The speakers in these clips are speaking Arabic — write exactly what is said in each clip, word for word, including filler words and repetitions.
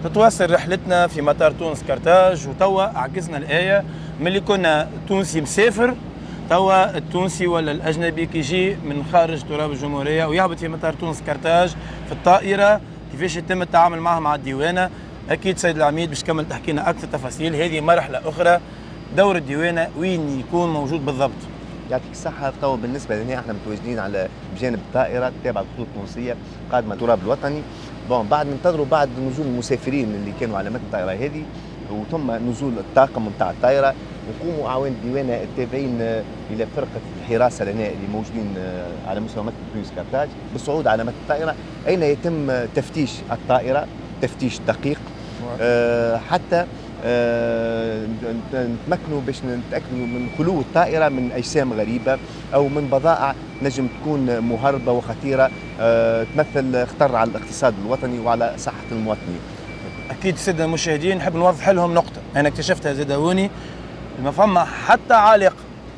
تتواصل رحلتنا في مطار تونس كرتاج، وتوا عكسنا الآية ملي كنا تونسي مسافر، توا التونسي ولا الأجنبي كي يجي من خارج تراب الجمهورية ويهبط في مطار تونس كرتاج في الطائرة كيفاش يتم التعامل معه مع الديوانة. أكيد سيد العميد باش تكمل تحكي لنا أكثر تفاصيل. هذه مرحلة أخرى، دور الديوانة وين يكون موجود بالضبط؟ يعطيك الصحة. توا بالنسبة لنا احنا متواجدين على بجانب الطائرة تابعة للخطوط التونسية قادمة التراب الوطني. بون بعد ننتظروا بعد نزول المسافرين اللي كانوا على متن الطائرة هذه وثم نزول الطاقم نتاع الطائرة، ونقوموا أعوان الديوانة التابعين إلى فرقة الحراسة لنا اللي موجودين على مستوى متن تونس كرتاج بالصعود على متن الطائرة، أين يتم تفتيش الطائرة تفتيش دقيق أه حتى أه نتمكنوا باش نتاكدوا من خلو الطائره من اجسام غريبه او من بضائع نجم تكون مهربه وخطيره أه تمثل خطر على الاقتصاد الوطني وعلى صحه المواطنين. اكيد الساده المشاهدين نحب نوضح لهم نقطه انا اكتشفتها زادوني، ما فما حتى علاقه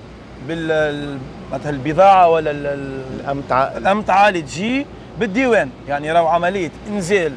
بال مثلا البضاعه ولا الامتعه الامتعه اللي تجي بالديوان، يعني راهو عمليه انزال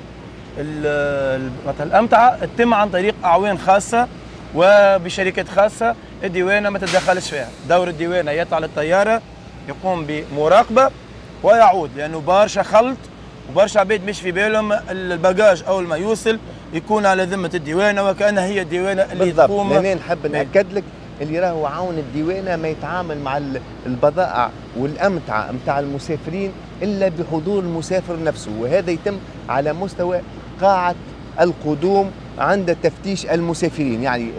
مثلا الامتعه تتم عن طريق اعوان خاصه وبشركات خاصه، الديوانه ما تتدخلش فيها. دور الديوانه يطلع للطياره يقوم بمراقبه ويعود، لانه برشا خلط وبرشا عباد مش في بالهم الباجاج اول ما يوصل يكون على ذمه الديوانه وكانها هي الديوانه اللي بالضبط. تقوم. لأن نحب ناكد لك اللي راهو عاون الديوانه ما يتعامل مع البضائع والامتعه نتاع المسافرين الا بحضور المسافر نفسه، وهذا يتم على مستوى قاعة القدوم عند تفتيش المسافرين. يعني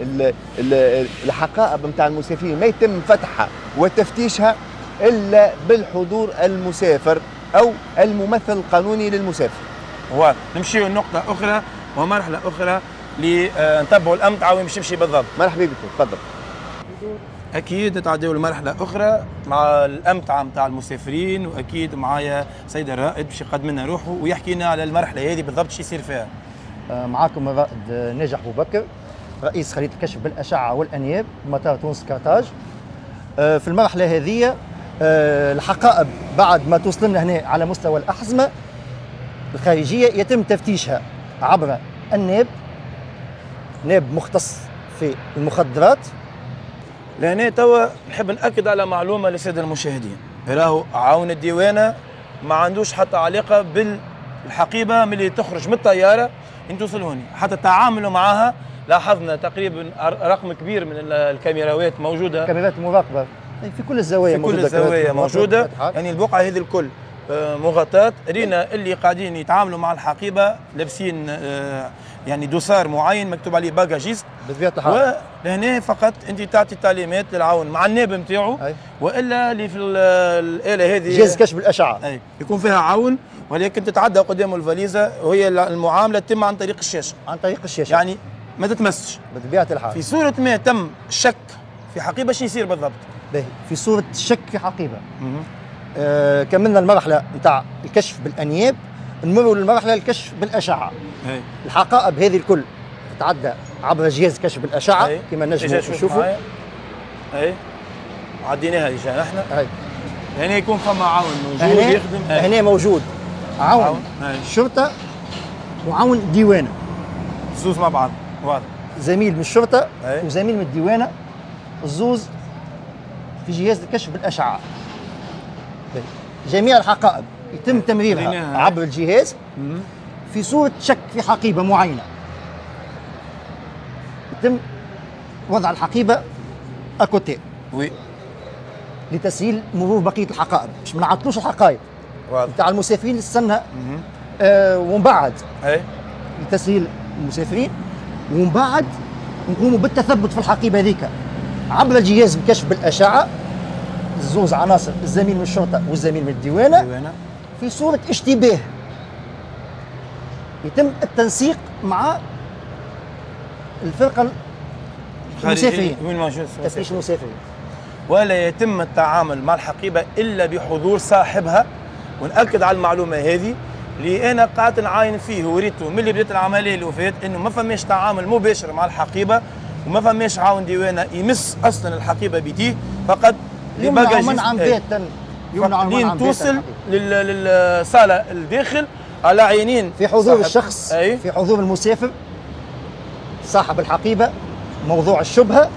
الحقائب نتاع المسافرين ما يتم فتحها وتفتيشها إلا بالحضور المسافر أو الممثل القانوني للمسافر. واضح. نمشيو لنقطة أخرى ومرحلة أخرى لنتبعوا الأمتعة وين باش تمشي بالضبط. مرحبا بكم، تفضل. أكيد نتعداو لمرحلة أخرى مع الأمتعة نتاع المسافرين، وأكيد معايا سيد الرائد باش يقدم لنا روحه ويحكي لنا على المرحلة هذه بالضبط شو يصير فيها. معاكم الرائد ناجح أبو بكر، رئيس خلية الكشف بالأشعة والأنياب بمطار تونس كرتاج. في المرحلة هذه الحقائب بعد ما توصل لنا هنا على مستوى الأحزمة الخارجية يتم تفتيشها عبر الناب، ناب مختص في المخدرات. لهنا توا نحب نأكد على معلومة للسادة المشاهدين، راهو عاون الديوانة ما عندوش حتى علاقة بالحقيبة ملي تخرج من الطيارة ان توصل هوني، حتى تعاملوا معها لاحظنا تقريبا رقم كبير من الكاميراوات موجودة، كاميرات مراقبة في كل الزوايا في كل الزوايا موجودة، يعني البقعة هذه الكل مغطاة. رينا اللي قاعدين يتعاملوا مع الحقيبة لابسين يعني دوسار معين مكتوب عليه باجاجيست بطبيعة الحال، ولهنا فقط انت تعطي تعليمات للعون مع الناب نتاعو، والا اللي في الاله هذه جهاز كشف الاشعه اي يكون فيها عون، ولكن تتعدى قدامه الفاليزه وهي المعامله تتم عن طريق الشاشه. عن طريق الشاشه يعني ما تتمسش بطبيعة الحال. في صورة ما تم الشك في حقيبة شو يصير بالضبط؟ باهي، في صورة الشك في حقيبة آه كملنا المرحلة نتاع الكشف بالأنياب، نمروا للمرحلة الكشف بالأشعة. هي. الحقائب هذه الكل تتعدى عبر جهاز كشف بالأشعة كما نجموا نشوفوا. اي عديناها ديجا احنا. هي. هنا يكون فما عاون موجود يخدم. هنا موجود عاون, عون. الشرطة وعاون الديوانة زوز مع بعض، واضح. زميل من الشرطة هي. وزميل من الديوانة، الزوز في جهاز الكشف بالأشعة. جميع الحقائب يتم تمريرها عبر الجهاز في صورة شك في حقيبة معينة، يتم وضع الحقيبة أكوتي وي لتسهيل مرور بقية الحقائب باش ما نعطلوش الحقائب نتاع المسافرين للسنة. آه ومن بعد أي. لتسهيل المسافرين، ومن بعد نقوموا بالتثبت في الحقيبة هذيك عبر الجهاز الكشف بالأشعة، زوز عناصر الزميل من الشرطة والزميل من الديوانة في صورة اشتباه، يتم التنسيق مع الفرقة المسافرين وين موجود تفتيش المسافرين، ولا يتم التعامل مع الحقيبة إلا بحضور صاحبها. ونأكد على المعلومة هذه اللي أنا قاعد نعاين فيه وريته من اللي بدات العملية اللي وفات، إنه ما فماش تعامل مباشر مع الحقيبة وما فماش عاون ديوانة يمس أصلا الحقيبة بيديه، فقط يمنع منعا باتا لين توصل للصالة الداخل على عينين في حضور صاحب. الشخص، أي. في حضور المسافر صاحب الحقيبة، موضوع الشبهة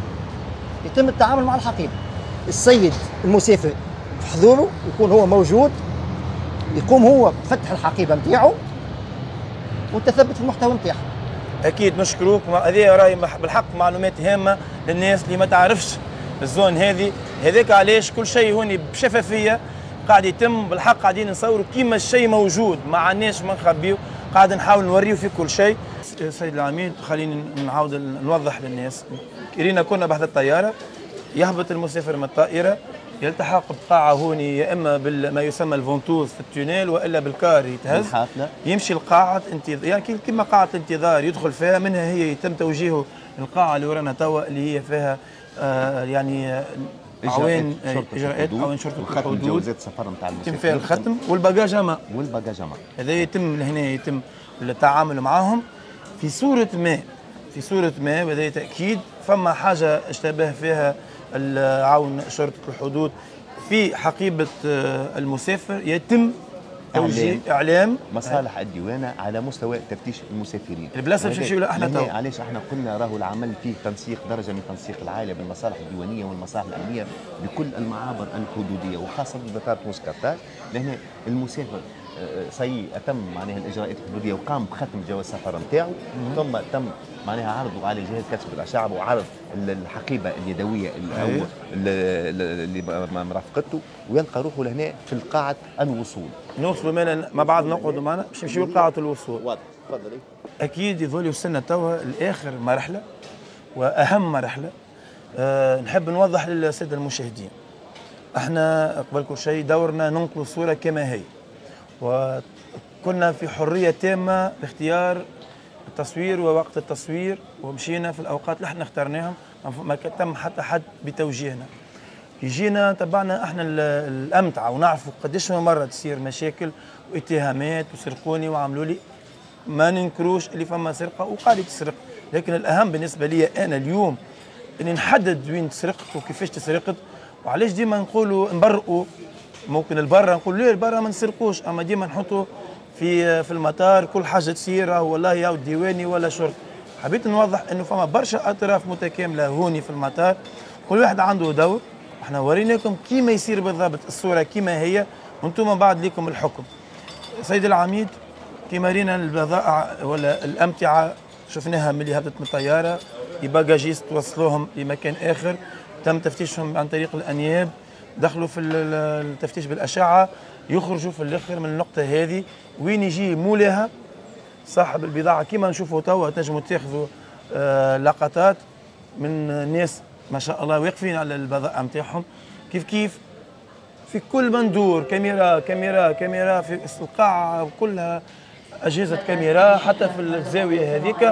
يتم التعامل مع الحقيبة. السيد المسافر في حضوره يكون هو موجود، يقوم هو بفتح الحقيبة نتاعو والتثبت في المحتوى نتاعها. اكيد نشكروك، هذه راي بالحق معلومات هامه للناس اللي ما تعرفش الزون هذه. هذاك علاش كل شيء هوني بشفافيه قاعد يتم بالحق، قاعدين نصوروا كيما الشيء موجود، ما عندناش ما نخبيو، قاعد نحاول نوريو في كل شيء. سيد العميد خليني نعاود نوضح للناس. كرينا كنا بحث الطياره، يهبط المسافر من الطائره، يلتحق بقاعه هوني يا اما بما يسمى الفونتوز في التونيل والا بالكار يتهز، يمشي لقاعه انتظار، يعني كما قاعه انتظار يدخل فيها، منها هي يتم توجيهه القاعه اللي ورانا توا اللي هي فيها آه يعني عوين اجراءات عوين شرطه الحدود، جوازات السفر نتاع المسافر يتم فيها الختم والباجاج اما والباجاج اما هذا يتم هنا، يتم التعامل معهم في صوره ما في صوره ما وهذا تاكيد. فما حاجه اشتبه فيها عون شرطه الحدود في حقيبه المسافر، يتم توجيه اعلام مصالح الديوانه على مستوى تفتيش المسافرين. البلاصه باش نمشيو لها احنا تو. علاش احنا قلنا راهو العمل فيه تنسيق، درجه من تنسيق العائله بالمصالح الديوانيه والمصالح الامنيه بكل المعابر الحدوديه وخاصه بطاره موسكاتاج، لهنا المسافر سي اتم معناها الاجراءات الحدوديه وقام بختم جواز السفر نتاعو، ثم تم معناها عرضه على جهاز كشف الاشعه وعرض الحقيبه اليدويه اللي, اللي مرافقته، ويلقى روحه لهنا في القاعه الوصول. نوصلوا معنا مع بعض، نقعدوا معنا باش نمشيو لقاعه الوصول. واضح، تفضلي. اكيد يظل يوصلنا توا لاخر مرحله واهم مرحله. أه نحب نوضح للساده المشاهدين، احنا قبل كل شيء دورنا ننقل الصوره كما هي، وكنا في حريه تامه باختيار التصوير ووقت التصوير، ومشينا في الاوقات اللي احنا اخترناهم، ما تم حتى حد بتوجيهنا. يجينا تبعنا احنا الامتعه ونعرفوا قديش مره تصير مشاكل واتهامات وسرقوني وعملوا لي، ما ننكروش اللي فما سرقه وقاعد تسرق، لكن الاهم بالنسبه لي انا اليوم اني نحدد وين تسرقت وكيفاش تسرقت. وعلاش ديما نقولوا نبرئوا، ممكن البرة نقول ليه البرة ما نسرقوش، اما ديما نحطوا في في المطار كل حاجه تصير والله يا ديواني ولا شرطه. حبيت نوضح انه فما برشا اطراف متكامله هوني في المطار، كل واحد عنده دور. احنا وريناكم كيما يصير بالضبط الصوره كيما هي، وانتم بعد لكم الحكم. سيدي العميد، كيما رينا البضائع ولا الامتعه شفناها ملي هبطت من الطياره، الباجاجيست توصلوهم لمكان اخر، تم تفتيشهم عن طريق الانياب، دخلوا في التفتيش بالاشعه، يخرجوا في الاخر من النقطه هذه وين يجي مولاها صاحب البضاعه. كيما نشوفوا توا تنجموا تاخذوا آه لقطات من ناس ما شاء الله واقفين على البضائع نتاعهم، كيف كيف في كل مندور كاميرا كاميرا كاميرا في القاعه كلها اجهزه كاميرا، حتى في الزاويه هذيك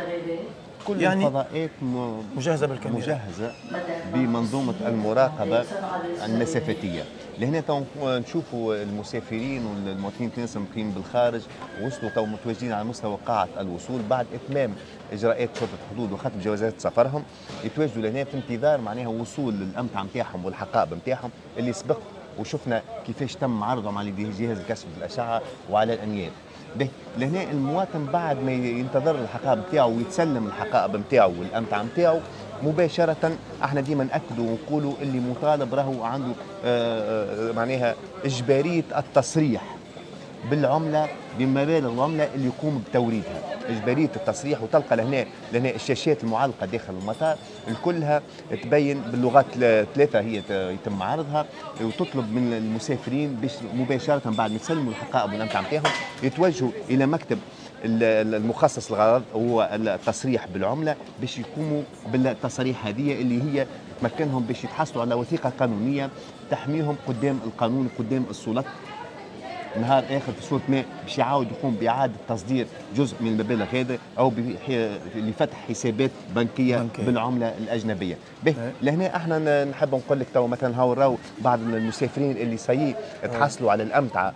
كل يعني الفضاءات مجهزه بالكاميرا، مجهزه بمنظومه المراقبه المسافتيه. لهنا تو نشوفوا المسافرين والمواطنين الناس المقيمين بالخارج وصلوا تو متواجدين على مستوى قاعه الوصول بعد اتمام اجراءات شرطه الحدود وختم جوازات سفرهم، يتواجدوا لهنا في انتظار معناها وصول الامتعه نتاعهم والحقائب نتاعهم اللي سبق وشفنا كيفاش تم عرضهم على جهاز كشف الاشعه وعلى الانياب. لهنا المواطن بعد ما ينتظر الحقائب نتاعو ويتسلم الحقائب نتاعو والامتعه نتاعو مباشره، احنا ديما ناكدوا ونقولوا اللي مطالب راهو عنده آآ آآ معناها اجباريه التصريح بالعمله بمبالغ العمله اللي يقوم بتوريدها، اجباريه التصريح. وتلقى لهنا لهنا الشاشات المعلقه داخل المطار الكلها تبين باللغات ثلاثه هي يتم عرضها، وتطلب من المسافرين باش مباشره بعد ما يسلموا الحقائب والامتعه نتاعهم يتوجهوا الى مكتب المخصص للغرض هو التصريح بالعمله باش يقوموا بالتصاريح هذه اللي هي تمكنهم باش يتحصلوا على وثيقه قانونيه تحميهم قدام القانون قدام السلطات نهار اخر في صوره ما باش يعاود يقوم باعاده تصدير جزء من المبالغ هذا او لفتح حسابات بنكيه, بنكية بالعمله الاجنبيه. به لهنا احنا نحب نقول لك تو مثلا هاو راهو بعض المسافرين اللي سي تحصلوا على الامتعه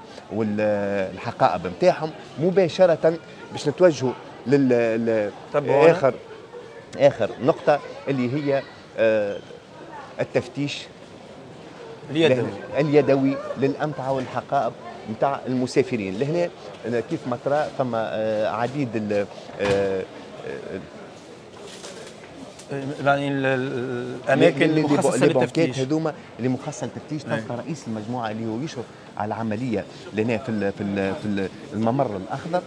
والحقائب نتاعهم مباشره باش نتوجهوا لل اخر اخر نقطه اللي هي التفتيش اليدوي اليدوي للامتعه والحقائب نتاع المسافرين. لهنا كيف ما ترى فما عديد ال يعني الاماكن المخصصه للتفتيش هذوما اللي مخصصه للتفتيش. تلقى رئيس المجموعه اللي هو يشرف على العمليه لهنا في في في الممر الاخضر،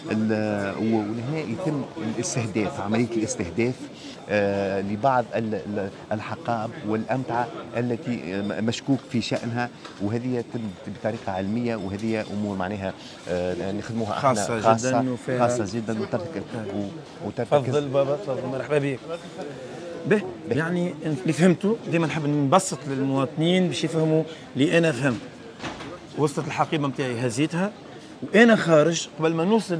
ولهنا يتم الاستهداف، عمليه الاستهداف آه لبعض الحقائب والامتعه التي مشكوك في شانها، وهذه يتم بطريقه علميه، وهذه امور معناها آه نخدموها خاصه, خاصه جدا خاصه جدا وترتكز. تفضل بابا، تفضل، مرحبا بك. به يعني اللي فهمته ديما نحب نبسط للمواطنين باش يفهموا اللي انا فهمت. وصلت الحقيبه نتاعي هزيتها، وانا خارج قبل ما نوصل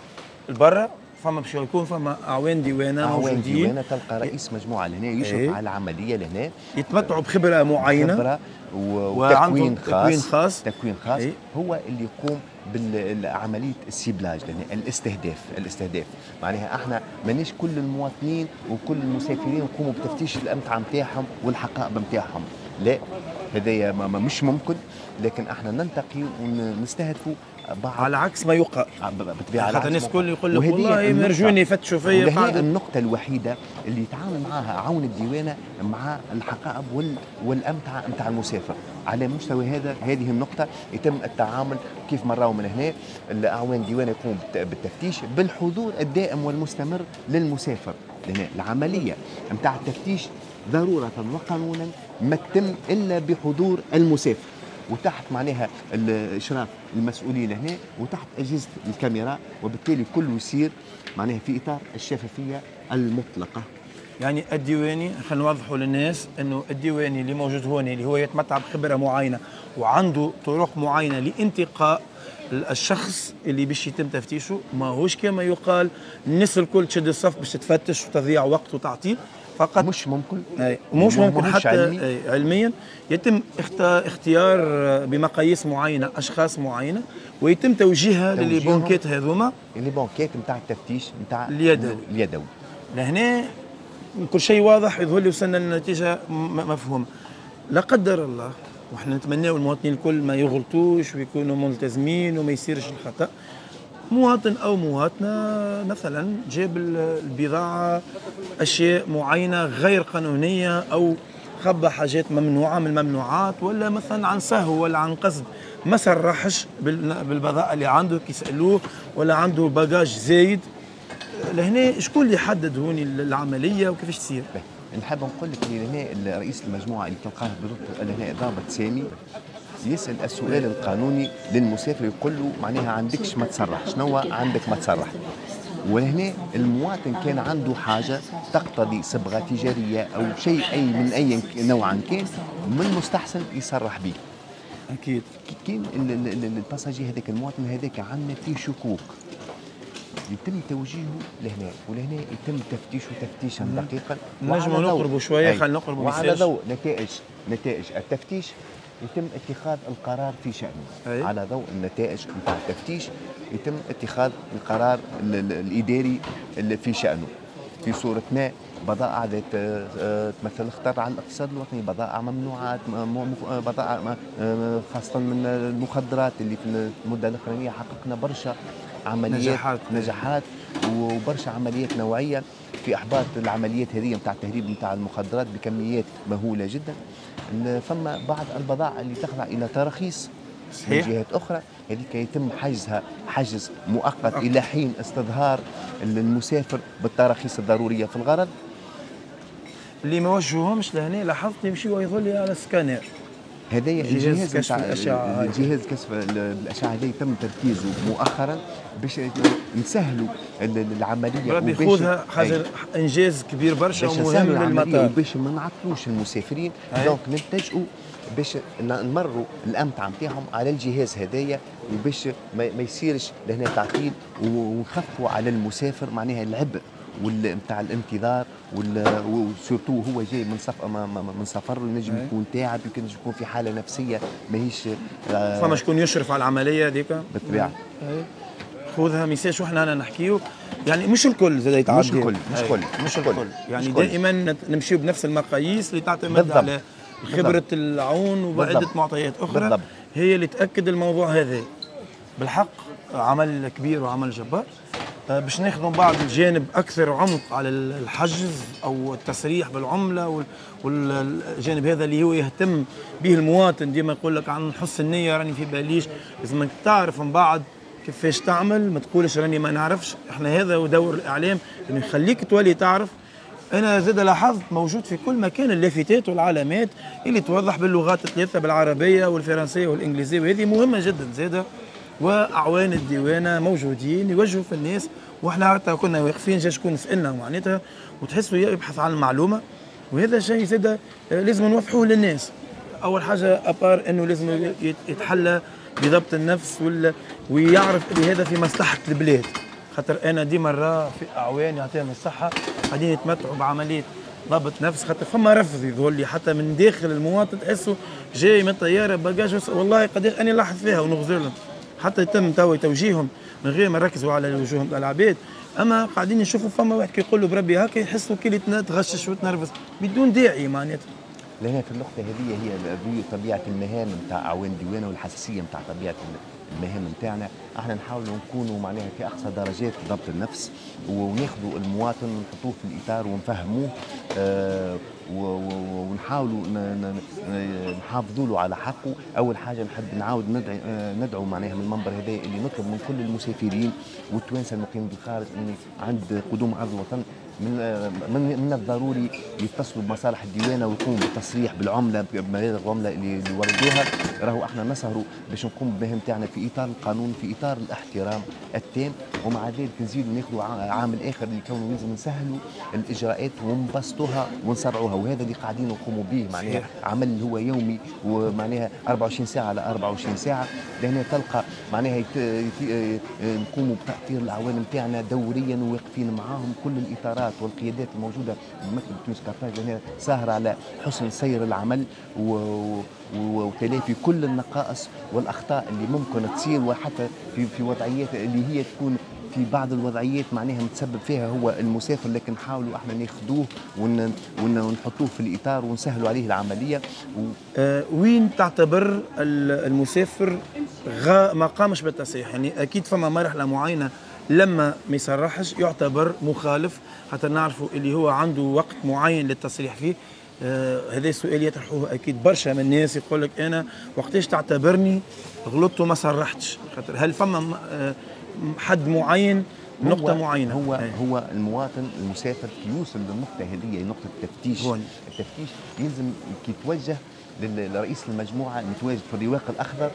لبرا فما باش يكون فما اعوان ديوانه اعوان موجودين. ديوانه تلقى رئيس مجموعه لهنا يشرف ايه؟ على العمليه لهنا، يتمتعوا بخبره معينه، خبره وتكوين خاص تكوين خاص تكوين خاص ايه؟ هو اللي يقوم بالعمليه السيبلاج لهنا، الاستهداف الاستهداف معناها احنا مانيش كل المواطنين وكل المسافرين نقوموا بتفتيش الامتعه نتاعهم والحقائب نتاعهم، لا هذايا مش ممكن، لكن احنا ننتقي ونستهدفوا بعض على عكس ما يقال. بالطبيعه حتى الناس الكل يقول لك والله يرجوني يفتشوا فيا. وهي النقطه الوحيده اللي يتعامل معها عون الديوانه مع الحقائب وال والامتعه نتاع المسافر. على مستوى هذا هذه النقطه يتم التعامل كيف ما راهو من هنا الاعوان الديوانه يقوم بالتفتيش بالحضور الدائم والمستمر للمسافر. لهنا العمليه نتاع التفتيش ضروره وقانونا ما تتم الا بحضور المسافر، وتحت معناها الاشراف المسؤولين هنا، وتحت اجهزه الكاميرا، وبالتالي كله يصير معناها في اطار الشفافيه المطلقه. يعني الديواني خلينا نوضحوا للناس انه الديواني اللي موجود هون اللي هو يتمتع بخبره معينه وعنده طرق معينه لانتقاء الشخص اللي باش يتم تفتيشه، ماهوش كما يقال الناس الكل تشد الصف باش تفتش وتضيع وقت وتعطيل فقط. مش ممكن. أي مش ممكن حتى علمي. علميا يتم اختيار بمقاييس معينه اشخاص معينه ويتم توجيهها للي بونكيت هذوما، اللي بونكيت نتاع التفتيش نتاع اليدوي. اليدوي لهنا كل شيء واضح، يظهر لي وصلنا لنتيجه مفهومه. لا قدر الله، وحنا نتمناو المواطنين الكل ما يغلطوش ويكونوا ملتزمين وما يصيرش الخطا. مواطن او مواطنه مثلا جاب البضاعه اشياء معينه غير قانونيه او خبى حاجات ممنوعه من الممنوعات، ولا مثلا عن سهو ولا عن قصد ما صرحش بالبضاعه اللي عنده كيسالوه، ولا عنده باجاج زايد. لهنا شكون اللي يحدد هوني العمليه وكيفاش تصير؟ نحب نقول لك هنا رئيس المجموعه اللي تلقاه برتبه هنا ضابط سامي يسال السؤال القانوني للمسافر، يقول له معناها عندكش ما تصرح، شنو عندك ما تصرح؟ وهنا المواطن كان عنده حاجه تقتضي صبغه تجاريه او شيء اي من اي نوع كان، من المستحسن يصرح به. اكيد. كاين الباساجي هذاك المواطن هذاك عندنا فيه شكوك، يتم توجيهه لهنا، ولهنا يتم تفتيشه تفتيشا دقيقا. نجموا نقربوا شويه، خلينا نقربوا وعلى ضوء نتائج نتائج التفتيش يتم اتخاذ القرار في شأنه. أي. على ضوء النتائج نتاع التفتيش يتم اتخاذ القرار الإداري اللي في شأنه، في صورة ما بضائع ذات تمثل الخطر على الاقتصاد الوطني، بضائع ممنوعات، بضائع خاصة من المخدرات اللي في المدة الأخرانية حققنا برشا عمليات نجاحات, نجاحات وبرشا عمليات نوعية في إحباط العمليات هذه نتاع التهريب نتاع المخدرات بكميات مهولة جدا. فما بعض البضائع اللي تخضع إلى تراخيص من جهات أخرى، هذيك يتم حجزها حجز مؤقت أوه. إلى حين استظهار المسافر بالتراخيص الضرورية في الغرض. اللي ما وجهوهمش لهنا لاحظت يمشيوا يظل لي على السكانير. هذايا الجهاز كشف الاشعه، جهاز كشف الاشعه هذا يتم تركيزه مؤخرا باش نسهلوا العمليه وباش ياخذها حاجه انجاز كبير برشا ومهم للمطار، وباش ما نعطلوش المسافرين. دونك نلتجئوا باش نمروا الامتعه نتاعهم على الجهاز هذايا، وباش ما يصيرش لهنا تعطيل، ونخفوا على المسافر معناها العبء نتاع الانتظار، وسورتو هو جاي من سفر من سفر ينجم يكون تعب، يمكن يكون في حاله نفسيه ماهيش آه فما شكون يشرف على العمليه هذيك بالطبيعه. خذها ميساج وحنا انا نحكيو، يعني مش الكل زاد يتعدى، مش الكل مش الكل مش الكل يعني مش دائما نمشيو بنفس المقاييس اللي تعتمد على خبره العون وعده معطيات اخرى. بالضبط. هي اللي تاكد الموضوع هذا. بالحق عمل كبير وعمل جبار. آه، باش ناخذوا بعض الجانب اكثر عمق على الحجز او التسريح بالعمله وال- والجانب هذا اللي هو يهتم به المواطن. ديما يقول لك عن حسن النيه راني في باليش، لازمك تعرف من بعد كيفاش تعمل، ما تقولش راني ما نعرفش. احنا هذا هو دور الاعلام، انه يخليك تولي تعرف. انا زاد لاحظت موجود في كل مكان اللافتات والعلامات اللي توضح باللغات الثلاثه، بالعربيه والفرنسيه والانجليزيه، وهذه مهمه جدا زاده. واعوان الديوانه موجودين يوجهوا في الناس، واحنا حتى كنا واقفين جا شكون سالنا معناتها وتحسوا يبحث عن المعلومه. وهذا شيء زاد آه، لازم نوضحوه للناس. اول حاجه ابار انه لازم يت- يتحلى بضبط النفس ولا ويعرف ان هذا في مصلحه البلاد. خاطر انا ديما نرى في اعوان يعطيهم الصحه قاعدين يتمتعوا بعمليه ضبط نفس، خاطر فما رفض يظهر لي حتى من داخل المواطن، تحسه جاي من الطياره باجاج. والله قداش انا لاحظ فيها ونغزر لهم، حتى يتم تو توجيههم من غير ما نركزوا على وجوههم تاع العباد. اما قاعدين نشوفوا فما واحد كيقول له بربي هكا يحسوا كي تغشش وتنرفز بدون داعي معناتها. لهنا في النقطة هذه هي الرؤية طبيعة المهام نتاع أعوان الديوانة والحساسية نتاع طبيعة المهام نتاعنا. احنا نحاولوا نكونوا معناها في أقصى درجات ضبط النفس، وناخذوا المواطن ونحطوه في الإطار ونفهموه، آه ونحاولوا نحافظوا له على حقه. أول حاجة نحب نعاود ندعو, آه ندعو معناها من المنبر هذا اللي نطلب من كل المسافرين والتوانسة المقيمين بالخارج أن عند قدوم أرض الوطن من من من الضروري يتصلوا بمصالح الديوانه ويقوموا بالتصريح بالعمله بمبالغ العمله اللي اللي وردوها. راهو احنا نسهروا باش نقوم بالمهام تاعنا في اطار القانون، في اطار الاحترام التام، ومع ذلك نزيدوا ناخذوا عامل اخر اللي كونه لازم نسهلوا الاجراءات ونبسطوها ونسرعوها، وهذا اللي قاعدين نقوموا به معناها عمل اللي هو يومي ومعناها أربعة وعشرين ساعه على أربعة وعشرين ساعه. لهنا تلقى معناها يت... يت... نقوموا بتأطير العوالم تاعنا دوريا وواقفين معاهم كل الاطارات والقيادات الموجوده بمكتب تونس كارتاج. هنا ساهر على حسن سير العمل و... و... وتلافي كل النقائص والاخطاء اللي ممكن تصير، وحتى في في وضعيات اللي هي تكون في بعض الوضعيات معناها متسبب فيها هو المسافر، لكن نحاولوا احنا ناخذوه ون... ون... ونحطوه في الاطار ونسهلوا عليه العمليه. و... آه وين تعتبر المسافر غا ما قامش بالتصحيح؟ يعني اكيد فما مرحله معينه لما ما يصرحش يعتبر مخالف، حتى نعرفوا اللي هو عنده وقت معين للتصريح فيه. آه هذا السؤال يطرحوه اكيد برشا من الناس، يقول لك انا وقتاش تعتبرني غلطت وما صرحتش؟ خاطر هل فما آه حد معين، نقطة معينة؟ هو أي. هو المواطن المسافر كي يوصل للنقطة هذه، نقطة التفتيش. هون. التفتيش يلزم كي يتوجه لرئيس المجموعة المتواجد في الرواق الأخضر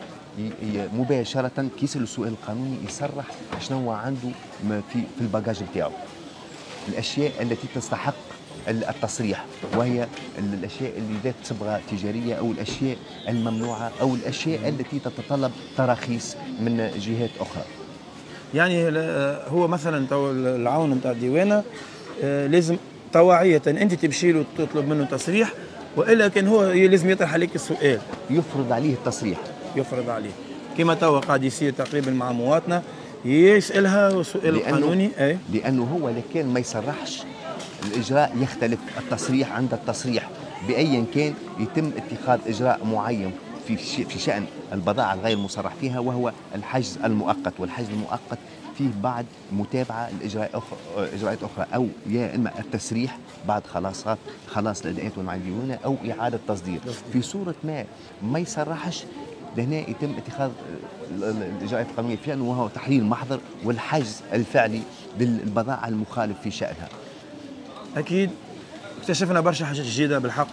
مباشرة كي يسأل السؤال القانوني يصرح شنو عنده في في الباجاج نتاعو، الأشياء التي تستحق التصريح، وهي الاشياء اللي ذات صبغه تجاريه او الاشياء الممنوعه او الاشياء التي تتطلب تراخيص من جهات اخرى. يعني هو مثلا تو العون نتاع الديوانه لازم طواعيه انت تمشي له تطلب منه تصريح، والا كان هو لازم يطرح عليك السؤال، يفرض عليه التصريح، يفرض عليه كما تو قاعد يصير تقريبا مع مواطنه يسالها سؤال قانوني. اي لانه هو اللي كان ما يصرحش الاجراء يختلف. التصريح عند التصريح بايا كان يتم اتخاذ اجراء معين في في شان البضائع الغير مصرح فيها، وهو الحجز المؤقت، والحجز المؤقت فيه بعد متابعه لاجراءات اخرى اجراءات اخرى او يا اما التسريح بعد خلاص خلاص الاداءات مع الديوانه او اعاده تصدير. في صوره ما ما يصرحش لهنا يتم اتخاذ الاجراءات القانونيه فعلا، وهو تحرير محضر والحجز الفعلي للبضائع المخالف في شانها. اكيد اكتشفنا برشا حاجات جديده بالحق.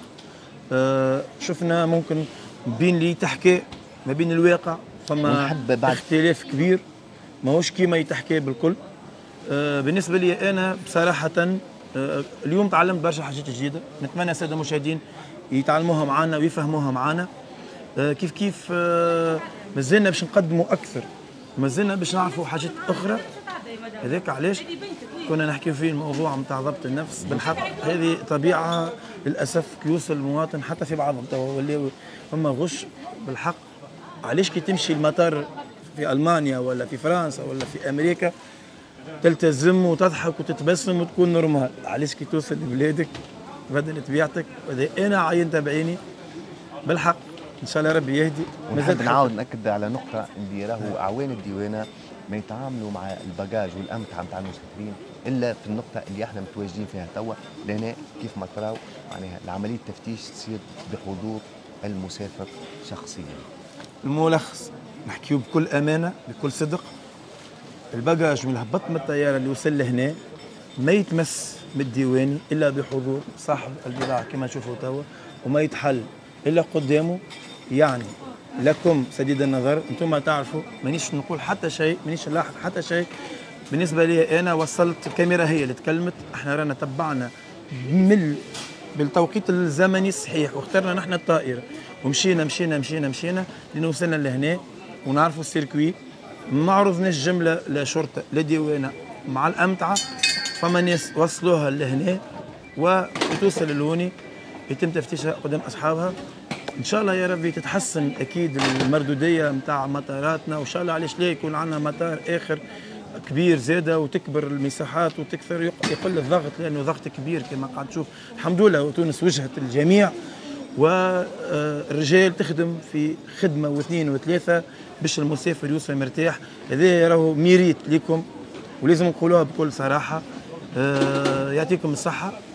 أه شفنا ممكن بين اللي تحكي ما بين الواقع فما اختلاف كبير، ماهوش كيما يتحكي بالكل. أه بالنسبه لي انا بصراحه أه اليوم تعلمت برشا حاجات جديده، نتمنى الساده المشاهدين يتعلموها معنا ويفهموها معنا. أه كيف كيف أه مازلنا باش نقدموا اكثر، مازلنا باش نعرفوا حاجات اخرى. هذاك علاش كنا نحكي في الموضوع نتاع ضبط النفس. بالحق هذه طبيعه للاسف كي يوصل المواطن حتى في بعضهم توا ولاو فما غش بالحق. علاش كي تمشي المطار في المانيا ولا في فرنسا ولا في امريكا تلتزم وتضحك وتتبسم وتكون نورمال، علاش كي توصل لبلادك تبدل طبيعتك؟ وهذا انا عينت بعيني بالحق. ان شاء الله ربي يهدي. ونحب نعاود ناكد على نقطه اللي راهو اعوان الديوانه ما يتعاملوا مع الباجاج والامتعه نتاع المسافرين الا في النقطه اللي احنا متواجدين فيها توا، لهنا كيف ما تراو معناها العمليه التفتيش تصير بحضور المسافر شخصيا. الملخص نحكيو بكل امانه بكل صدق، الباجاج من هبط من الطياره اللي وصل لهنا ما يتمس من الديواني الا بحضور صاحب البضاعه كما تشوفوا توا، وما يتحل الا قدامه. يعني لكم سديد النظر، انتم تعرفوا مانيش نقول حتى شيء، مانيش نلاحظ حتى شيء. بالنسبه لي انا وصلت الكاميرا هي اللي تكلمت، احنا رانا تبعنا من بالتوقيت الزمني الصحيح واخترنا نحن الطائره ومشينا مشينا مشينا مشينا لين وصلنا لهنا ونعرفوا السيركوي. ما عرضناش جمله لا شرطه لا ديوانه مع الامتعه، فما ناس وصلوها لهنا وتوصل لهوني يتم تفتيشها قدام اصحابها. ان شاء الله يا ربي تتحسن اكيد المردوديه نتاع مطاراتنا، وان شاء الله علاش لا يكون عندنا مطار اخر كبير زاده وتكبر المساحات وتكثر يقل الضغط، لانه ضغط كبير كما قاعد تشوف. الحمد لله تونس وجهت الجميع، والرجال تخدم في خدمه واثنين وثلاثه باش المسافر يوصل مرتاح. هذا راهو ميريت لكم ولازم نقولوها بكل صراحه. يعطيكم الصحه.